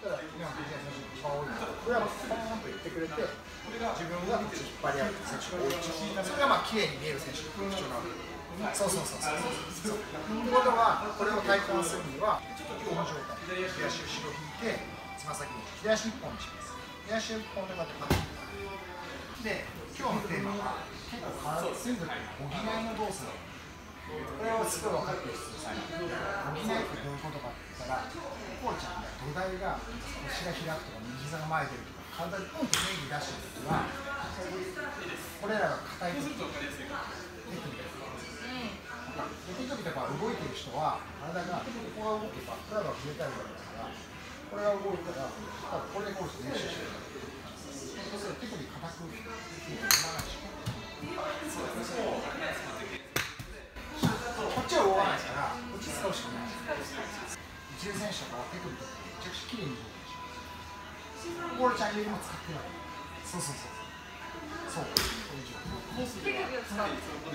ったら今のビジネスの選手が一番多いので、これはポーンと言ってくれて、自分が引っ張り合う選手が多い。それがまあ綺麗に見える選手の特徴なわけで。そうそうそうそう。ってことは、これを体感するには、ちょっとこの状態、左足後ろ引いて、つま先に左足1本にします。左足1本でまたパッと。で、今日のテーマは、結構スイングって補いの動作。これをすごい分かってる人ですね。補いってどういうことかって言ったら、こうちゃんが土台が腰が開くとか、右膝が前に出るとか、体でポンとネギ出したときは、これらが硬いとき、手首とか動いてる人は、体がここが動けば、体が触れたりだから、これが動いたら、これでこう練習してる。そうすると手首硬くできる。こっちは動かないから、こっち使うしかない。一流選手とかは手首とかめちゃくちゃ綺麗に動くでしょ。ゴールちゃんよりも使ってない。そうそうそう。そう。 手首を使う。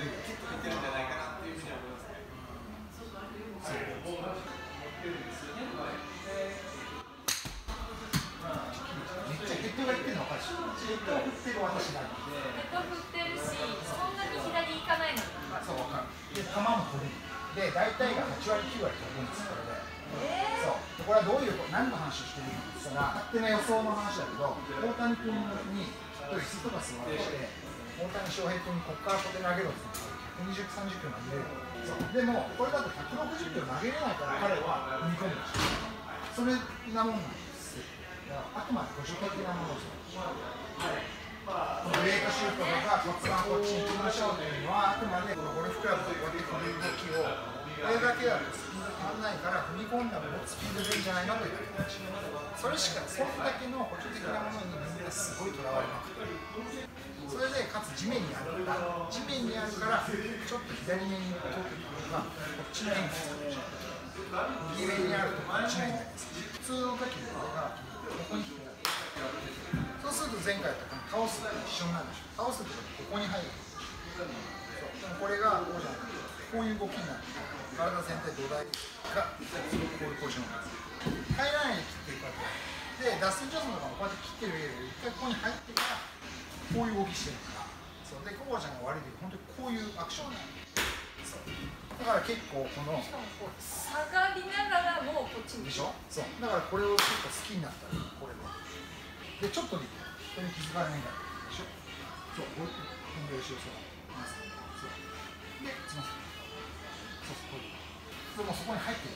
めっちゃヘッドがいってるの分かるでしょ。ヘッドを振ってる私が。 ヘッド振ってるし、そんなに左行かないのに。 そう分かる。で、球も取れる。で、大体が8割9割飛ぶんですこれで。そう。これはどういう何の話をしてるのかって言ったら、勝手な予想の話だけど、大谷君に椅子とか座らせて、大谷翔平君にここからここで投げろって言ったら、120、30キロ投げれる。そうでも、これだと160キロ投げれないから彼は踏み込むんですよ。それなもんなんですよ。だからあくまで保守的なものですよ。このウェイトシュートとか骨盤こっちに行きましょうというのは、あくまでこのゴルフクラブでこうやって振る動きを、これだけだとスピード足らないから踏み込んだらもっとスピード出るんじゃないのという話。それしか、それだけの補助的なものにみんなすごいとらわれまくってる。それでかつ地面にあるから、地面にあるからちょっと左目に通ってるのがこっちの円に使うでしょ。右目にあるとこっちの円だけです。普通の時のこれがここに。そうすると前回と倒すと一緒になるでしょ。倒すとここに入る。そうでもこれがこうじゃなくてこういう動きになる。体全体土台がこういうポジションなんです。入らないで切っていくわけで、ダスティン・ジョンソンとかもこうやって切ってる上で一回ここに入ってからこういう動きしてるから、そうでココちゃんが悪いけど本当にこういうアクションなんです。だから結構このしかもこう下がりながらもこっちにでしょ。そうだからこれを結構好きになったらこれでちょっとできる。これに気づかないんだでしょ。そう、こういう練習そうそうで、つま先そうそう、こういうでもそこに入ってる。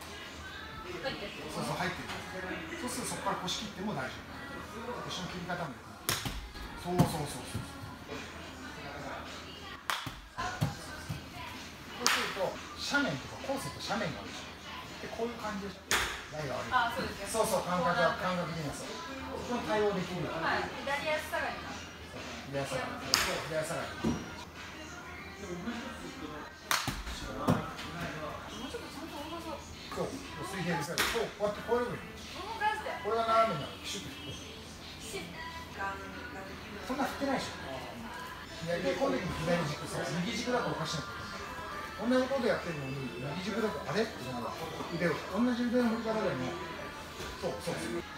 そうそう、入ってる。そうするとそこから腰切っても大丈夫。腰の切り方もそうそうそうそう。そうすると斜面とかコースと斜面があるでしょ。で、こういう感じでライが悪い。 あ、そうですそうそう、感覚的にはそう。そこに対応できる。 はい、左足下がりな。 左足下がり。左足下がり。そう、水平ですから、そう、こうやってこういうふうに。これが斜めになる。ピシュッと。そんな振ってないでしょ。左で、今度左軸、そう、右軸だとおかしなことになる。同じことやってるのに、右軸だとあれってなる。腕を、同じ腕の振り方でも。そう、そう。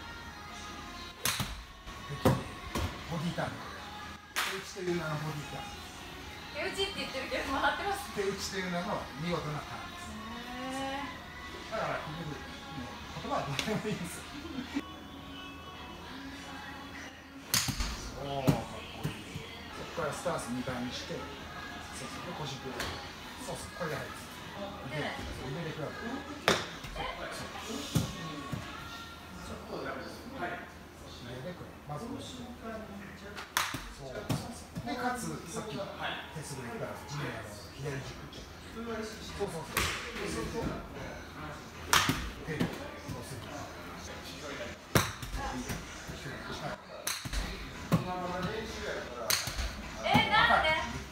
ボディターン。手打ちという名のボディターン。 手打ちって言ってるけど回ってます。 手打ちという名の見事なターンです。だから結局言葉はどうでもいいんですよ。おお、かっこいい。そこからスタンス2倍にして、そうそう、腰くる。そうそう、これで入る。腕でくらぶ。まずそうそうそうで、かつさっき手すぐ言ったら地面が左軸そうそうそうそうすると手でそうするなんで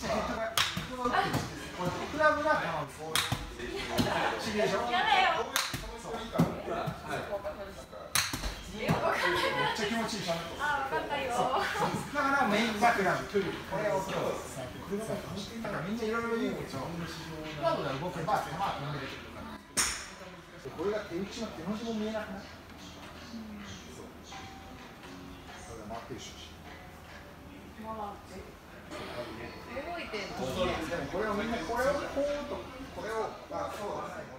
クラブがこうシミュレーションやだよめっちゃ気持ちいいじゃん。 あ、分かったよ。 だからメインがクラブ、これを今日だからみんないろいろ言うけど、クラブが動けば球は飛んでる。これが手打ちの手の字も見えなくなる。 回ってるし。 回って動いてる。 でもこれをみんなこれをこうとこれをそうだね。